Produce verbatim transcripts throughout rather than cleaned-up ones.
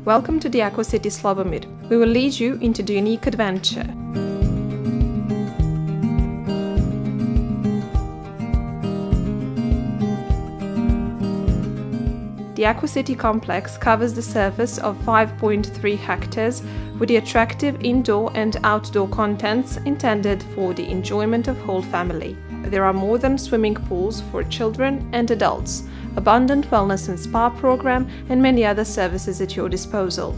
Welcome to the Aquacity Slobomir. We will lead you into the unique adventure. The Aquacity complex covers the surface of five point three hectares with the attractive indoor and outdoor contents intended for the enjoyment of whole family. There are modern swimming pools for children and adults, abundant wellness and spa program, and many other services at your disposal.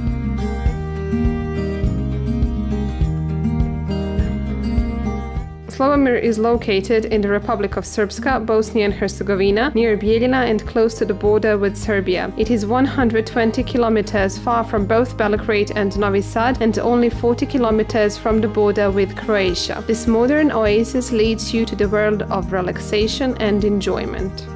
Slobomir is located in the Republic of Srpska, Bosnia and Herzegovina, near Bijeljina and close to the border with Serbia. It is one hundred twenty kilometers far from both Belgrade and Novi Sad and only forty kilometers from the border with Croatia. This modern oasis leads you to the world of relaxation and enjoyment.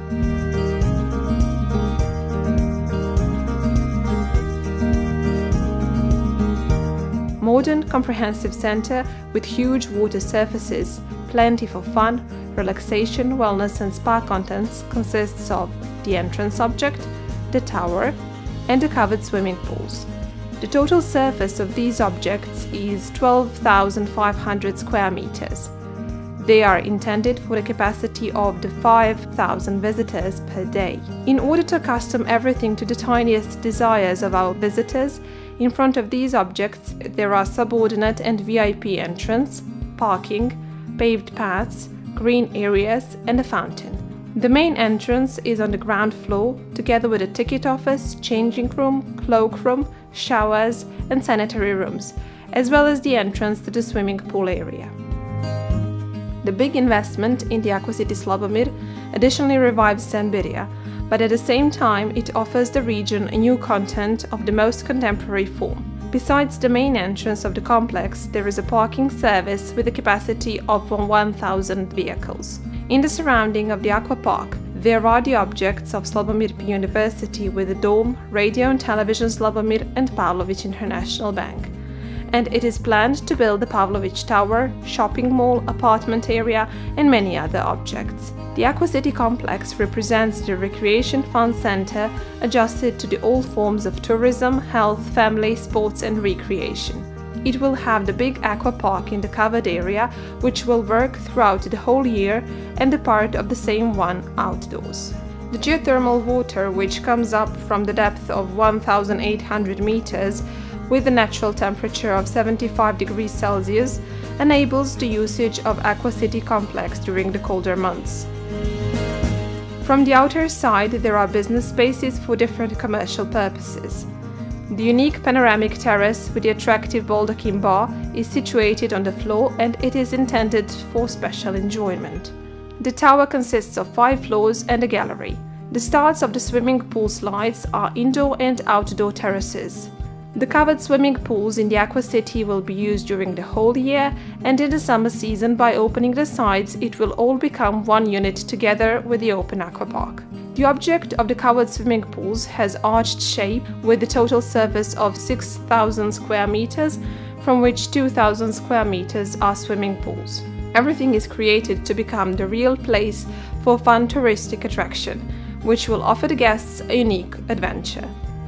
Modern, comprehensive center with huge water surfaces, plenty for fun, relaxation, wellness and spa contents consists of the entrance object, the tower, and the covered swimming pools. The total surface of these objects is twelve thousand five hundred square meters. They are intended for the capacity of the five thousand visitors per day. In order to accustom everything to the tiniest desires of our visitors, in front of these objects there are subordinate and V I P entrance, parking, paved paths, green areas and a fountain. The main entrance is on the ground floor, together with a ticket office, changing room, cloakroom, showers and sanitary rooms, as well as the entrance to the swimming pool area. The big investment in the Aquacity Slobomir additionally revives Sembiria, but at the same time it offers the region a new content of the most contemporary form. Besides the main entrance of the complex, there is a parking service with a capacity of one thousand vehicles. In the surrounding of the aqua park, there are the objects of Slobomir University with the dome, radio and television Slobomir and Pavlović International Bank. And it is planned to build the Pavlović Tower, shopping mall, apartment area and many other objects. The Aquacity complex represents the recreation fun center adjusted to the all forms of tourism, health, family, sports and recreation. It will have the big aqua park in the covered area, which will work throughout the whole year, and a part of the same one outdoors. The geothermal water, which comes up from the depth of one thousand eight hundred meters, with a natural temperature of seventy-five degrees Celsius, enables the usage of Aquacity complex during the colder months. From the outer side, there are business spaces for different commercial purposes. The unique panoramic terrace with the attractive baldachin bar is situated on the floor and it is intended for special enjoyment. The tower consists of five floors and a gallery. The starts of the swimming pool slides are indoor and outdoor terraces. The covered swimming pools in the Aquacity will be used during the whole year, and in the summer season, by opening the sides, it will all become one unit together with the open aquapark. The object of the covered swimming pools has arched shape with a total surface of six thousand square meters, from which two thousand square meters are swimming pools. Everything is created to become the real place for fun touristic attraction, which will offer the guests a unique adventure.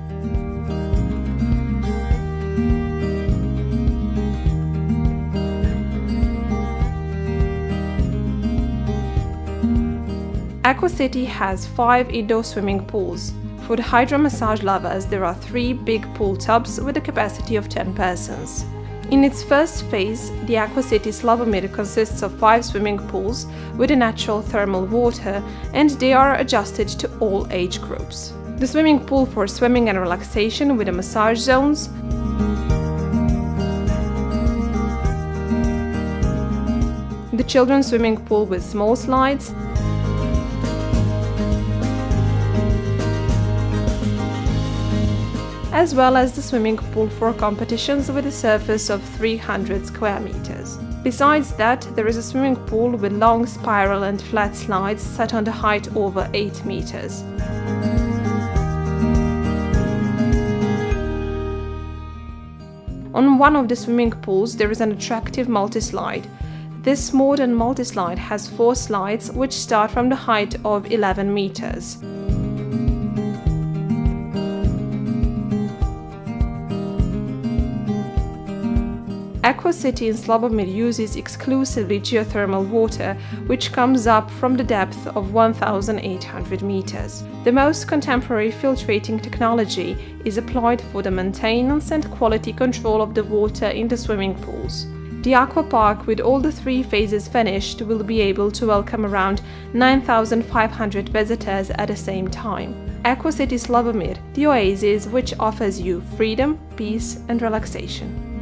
Aquacity has five indoor swimming pools. For the hydro massage lovers, there are three big pool tubs with a capacity of ten persons. In its first phase, the Aquacity Slobomir consists of five swimming pools with a natural thermal water, and they are adjusted to all age groups. The swimming pool for swimming and relaxation with the massage zones, the children's swimming pool with small slides, as well as the swimming pool for competitions with a surface of three hundred square meters. Besides that, there is a swimming pool with long spiral and flat slides set on the height over eight meters. On one of the swimming pools there is an attractive multi-slide. This modern multi-slide has four slides which start from the height of eleven meters. Aquacity in Slobomir uses exclusively geothermal water, which comes up from the depth of one thousand eight hundred meters. The most contemporary filtrating technology is applied for the maintenance and quality control of the water in the swimming pools. The aquapark, with all the three phases finished, will be able to welcome around nine thousand five hundred visitors at the same time. Aquacity Slobomir, the oasis which offers you freedom, peace and relaxation.